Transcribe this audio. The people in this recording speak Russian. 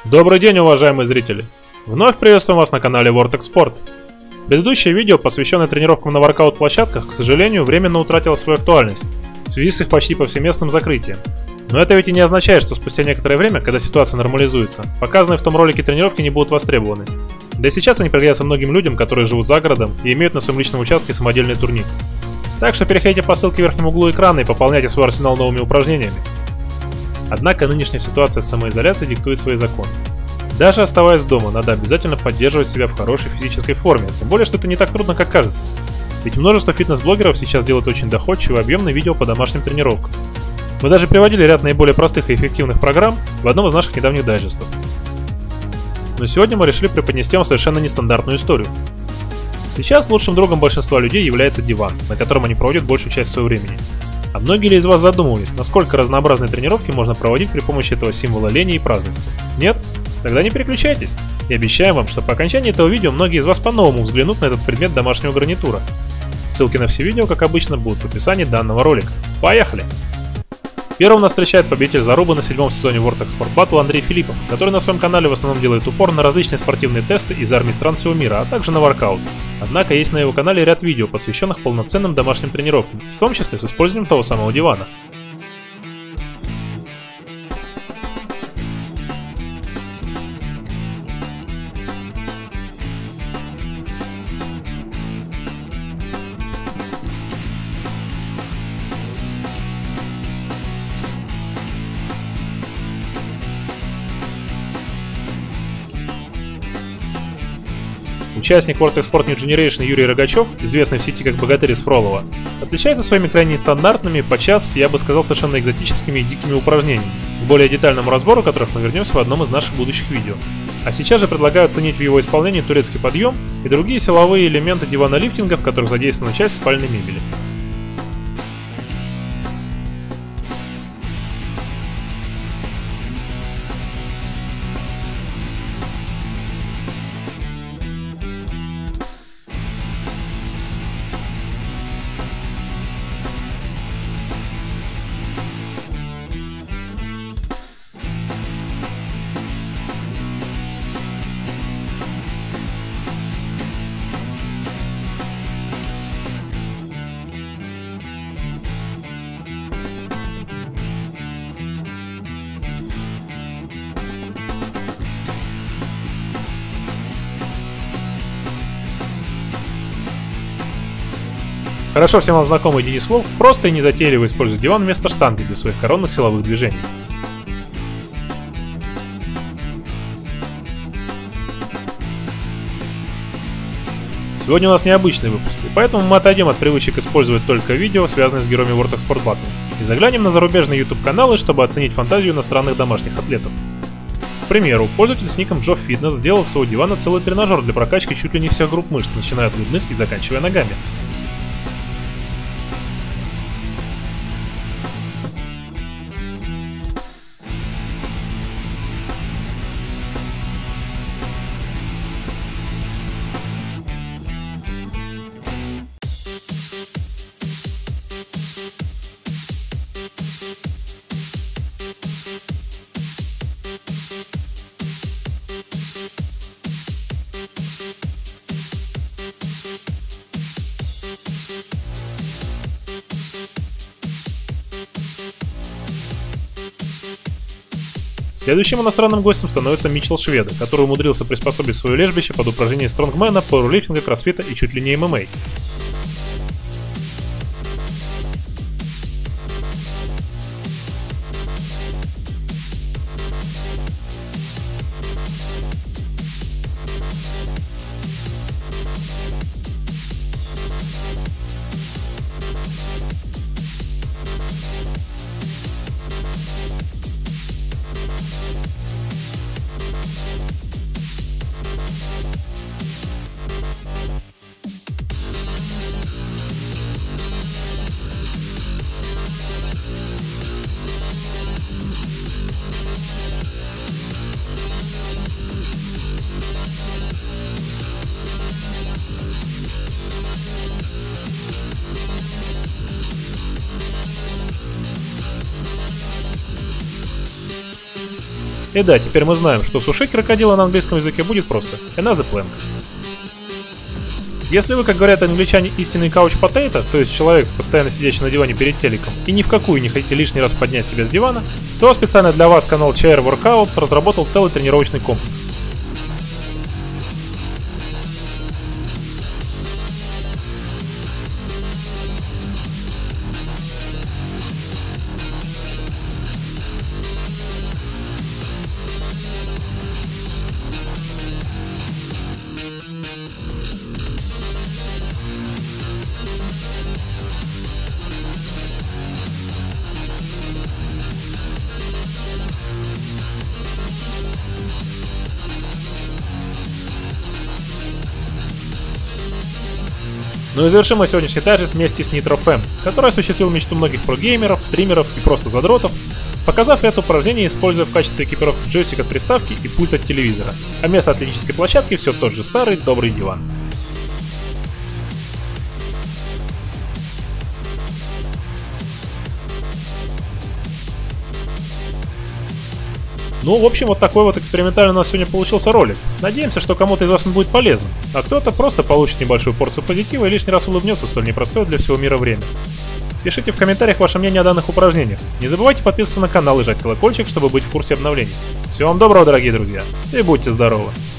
Добрый день, уважаемые зрители! Вновь приветствуем вас на канале Vortex Sport. Предыдущее видео, посвященное тренировкам на воркаут-площадках, к сожалению, временно утратило свою актуальность в связи с их почти повсеместным закрытием. Но это ведь и не означает, что спустя некоторое время, когда ситуация нормализуется, показанные в том ролике тренировки не будут востребованы. Да и сейчас они пригодятся многим людям, которые живут за городом и имеют на своем личном участке самодельный турник. Так что переходите по ссылке в верхнем углу экрана и пополняйте свой арсенал новыми упражнениями. Однако нынешняя ситуация с самоизоляцией диктует свои законы. Даже оставаясь дома, надо обязательно поддерживать себя в хорошей физической форме, тем более, что это не так трудно, как кажется. Ведь множество фитнес-блогеров сейчас делают очень доходчивые и объемные видео по домашним тренировкам. Мы даже приводили ряд наиболее простых и эффективных программ в одном из наших недавних дайджестов. Но сегодня мы решили преподнести вам совершенно нестандартную историю. Сейчас лучшим другом большинства людей является диван, на котором они проводят большую часть своего времени. А многие ли из вас задумывались, насколько разнообразные тренировки можно проводить при помощи этого символа лени и праздности? Нет? Тогда не переключайтесь. И обещаем вам, что по окончании этого видео многие из вас по-новому взглянут на этот предмет домашнего гарнитура. Ссылки на все видео, как обычно, будут в описании данного ролика. Поехали! Первым нас встречает победитель зарубы на 7-м сезоне Vortex Sport Battle Андрей Филиппов, который на своем канале в основном делает упор на различные спортивные тесты из армии стран всего мира, а также на воркаут. Однако есть на его канале ряд видео, посвященных полноценным домашним тренировкам, в том числе с использованием того самого дивана. Участник Vortex Sport New Generation Юрий Рогачев, известный в сети как Богатырь из Фролова, отличается своими крайне нестандартными, подчас, я бы сказал, совершенно экзотическими и дикими упражнениями, к более детальному разбору которых мы вернемся в одном из наших будущих видео. А сейчас же предлагаю оценить в его исполнении турецкий подъем и другие силовые элементы дивана-лифтинга, в которых задействована часть спальной мебели. Хорошо всем вам знакомый Денис Волк просто и незатейливо использует диван вместо штанги для своих коронных силовых движений. Сегодня у нас необычный выпуск, и поэтому мы отойдем от привычек использовать только видео, связанные с героями Vortex Sport Battle, и заглянем на зарубежные YouTube каналы, чтобы оценить фантазию иностранных домашних атлетов. К примеру, пользователь с ником Joe Fitness сделал с своего дивана целый тренажер для прокачки чуть ли не всех групп мышц, начиная от грудных и заканчивая ногами. Следующим иностранным гостем становится Митчел Шведа, который умудрился приспособить свое лежбище под упражнения стронгмена, пауэрлифтинга, кроссфита и чуть ли не ММА. И да, теперь мы знаем, что сушить крокодила на английском языке будет просто another plank. Если вы, как говорят англичане, истинный couch-potato, то есть человек, постоянно сидящий на диване перед телеком, и ни в какую не хотите лишний раз поднять себя с дивана, то специально для вас канал Chair Workouts разработал целый тренировочный комплекс. Ну и завершим мы сегодняшний дайджест вместе с NitroFM, который осуществил мечту многих прогеймеров, стримеров и просто задротов, показав это упражнение, используя в качестве экипировки джойстик от приставки и пульт от телевизора, а вместо атлетической площадки все тот же старый добрый диван. Ну, в общем, вот такой вот экспериментальный у нас сегодня получился ролик. Надеемся, что кому-то из вас он будет полезным, а кто-то просто получит небольшую порцию позитива и лишний раз улыбнется в столь непростое для всего мира время. Пишите в комментариях ваше мнение о данных упражнениях. Не забывайте подписываться на канал и жать колокольчик, чтобы быть в курсе обновлений. Всего вам доброго, дорогие друзья, и будьте здоровы!